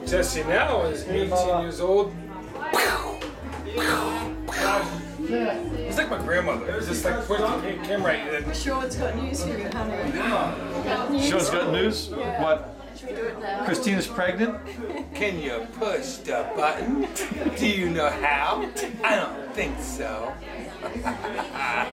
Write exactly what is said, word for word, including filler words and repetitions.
Jesse now is eighteen years old. He's like my grandmother. He's just like pointing the camera right. Sean's got news for you, honey. Sean's got news? Yeah. What? Should we do it now? Christina's pregnant? Can you push the button? Do you know how? I don't think so.